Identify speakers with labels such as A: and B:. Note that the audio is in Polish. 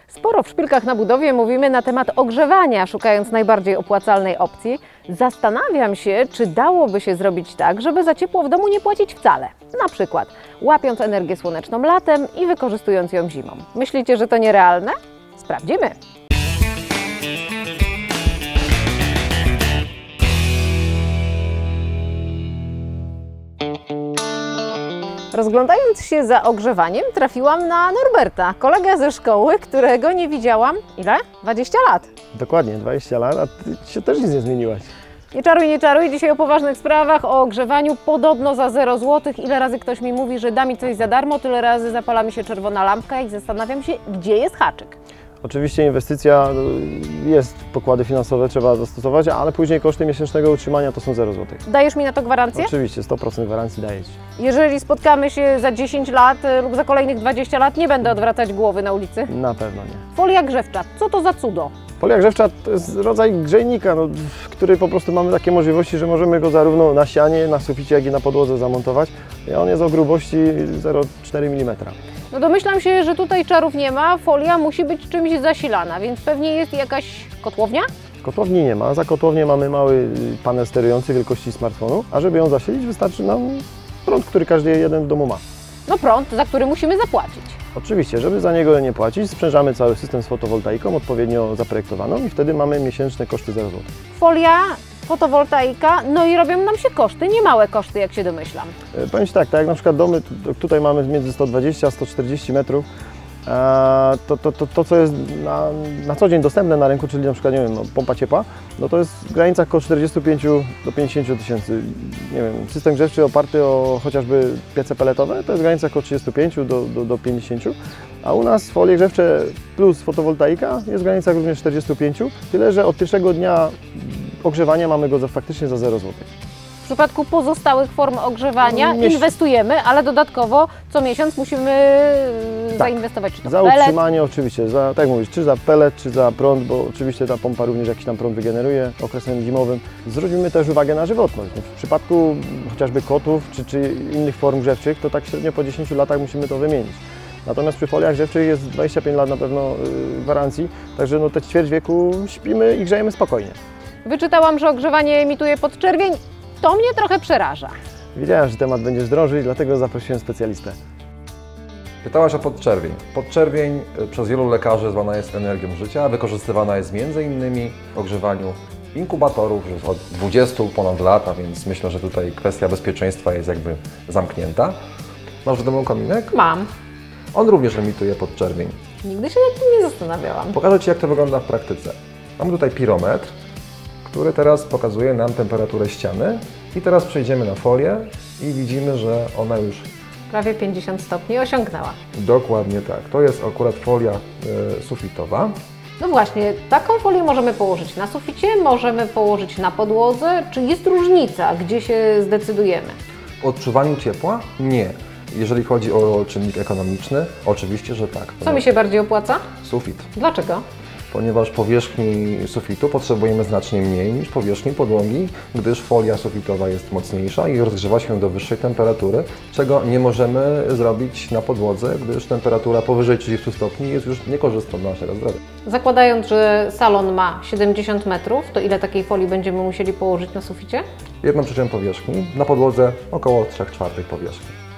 A: Sporo w Szpilkach na budowie mówimy na temat ogrzewania, szukając najbardziej opłacalnej opcji. Zastanawiam się, czy dałoby się zrobić tak, żeby za ciepło w domu nie płacić wcale. Na przykład łapiąc energię słoneczną latem i wykorzystując ją zimą. Myślicie, że to nierealne? Sprawdzimy! Rozglądając się za ogrzewaniem, trafiłam na Norberta, kolegę ze szkoły, którego nie widziałam, ile? 20 lat.
B: Dokładnie, 20 lat, a ty się też nic nie zmieniłaś.
A: Nie czaruj, dzisiaj o poważnych sprawach, o ogrzewaniu, podobno za 0 zł. Ile razy ktoś mi mówi, że da mi coś za darmo, tyle razy zapala mi się czerwona lampka i zastanawiam się, gdzie jest haczyk.
B: Oczywiście inwestycja jest, pokłady finansowe trzeba zastosować, ale później koszty miesięcznego utrzymania to są 0 zł.
A: Dajesz mi na to gwarancję?
B: Oczywiście, 100% gwarancji daję Ci.
A: Jeżeli spotkamy się za 10 lat lub za kolejnych 20 lat, nie będę odwracać głowy na ulicy.
B: Na pewno nie.
A: Folia grzewcza, co to za cudo?
B: Folia grzewcza to jest rodzaj grzejnika, w której po prostu mamy takie możliwości, że możemy go zarówno na ścianie, na suficie, jak i na podłodze zamontować. I on jest o grubości 0,4 mm.
A: No domyślam się, że tutaj czarów nie ma, folia musi być czymś zasilana, więc pewnie jest jakaś kotłownia?
B: Kotłowni nie ma, za kotłownię mamy mały panel sterujący wielkości smartfonu, a żeby ją zasilić wystarczy nam prąd, który każdy jeden w domu ma.
A: No prąd, za który musimy zapłacić.
B: Oczywiście, żeby za niego nie płacić, sprzężamy cały system z fotowoltaiką odpowiednio zaprojektowaną i wtedy mamy miesięczne koszty 0 zł.
A: Folia, fotowoltaika, no i robią nam się koszty, niemałe koszty, jak się domyślam.
B: Powiem Ci tak jak na przykład domy, tutaj mamy między 120 a 140 metrów, to co jest na co dzień dostępne na rynku, czyli na przykład, nie wiem, pompa ciepła, no to jest w granicach około 45 do 50 tysięcy. Nie wiem, system grzewczy oparty o chociażby piece peletowe, to jest w granicach około 35 do 50, a u nas folie grzewcze plus fotowoltaika jest w granicach również 45, tyle że od pierwszego dnia ogrzewania mamy go faktycznie za 0 zł.
A: W przypadku pozostałych form ogrzewania inwestujemy, ale dodatkowo co miesiąc musimy zainwestować, czy to
B: za
A: pelet.
B: utrzymanie oczywiście, tak jak mówisz, czy za pelet, czy za prąd, bo oczywiście ta pompa również jakiś tam prąd wygeneruje okresem zimowym. Zwróćmy też uwagę na żywotność. W przypadku chociażby kotłów, czy innych form grzewczych, to tak średnio po 10 latach musimy to wymienić. Natomiast przy foliach grzewczych jest 25 lat na pewno gwarancji, także no te ćwierć wieku śpimy i grzejemy spokojnie.
A: Wyczytałam, że ogrzewanie emituje podczerwień. To mnie trochę przeraża.
B: Wiedziałem, że temat będziesz drążyć, dlatego zaprosiłem specjalistę.
C: Pytałaś o podczerwień. Podczerwień przez wielu lekarzy zwana jest energią życia, wykorzystywana jest m.in. w ogrzewaniu inkubatorów już od 20 ponad lat, a więc myślę, że tutaj kwestia bezpieczeństwa jest jakby zamknięta. Masz w domu kominek?
A: Mam.
C: On również emituje podczerwień.
A: Nigdy się nad tym nie zastanawiałam.
C: Pokażę Ci, jak to wygląda w praktyce. Mamy tutaj pirometr, który teraz pokazuje nam temperaturę ściany i teraz przejdziemy na folię i widzimy, że ona już
A: Prawie 50 stopni osiągnęła.
C: dokładnie tak. To jest akurat folia sufitowa.
A: No właśnie, taką folię możemy położyć na suficie, możemy położyć na podłodze. Czy jest różnica, gdzie się zdecydujemy?
C: W odczuwaniu ciepła? Nie. Jeżeli chodzi o czynnik ekonomiczny, oczywiście, że tak.
A: Co mi się bardziej opłaca?
C: Sufit.
A: Dlaczego?
C: Ponieważ powierzchni sufitu potrzebujemy znacznie mniej niż powierzchni podłogi, gdyż folia sufitowa jest mocniejsza i rozgrzewa się do wyższej temperatury, czego nie możemy zrobić na podłodze, gdyż temperatura powyżej 30 stopni jest już niekorzystna dla naszego zdrowia.
A: Zakładając, że salon ma 70 metrów, to ile takiej folii będziemy musieli położyć na suficie?
C: 1/3 powierzchni, na podłodze około 3/4 powierzchni.